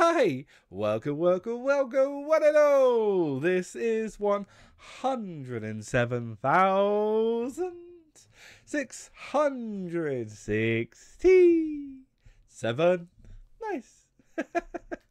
Hi, welcome, welcome, welcome, one and all. This is 107,667. Nice.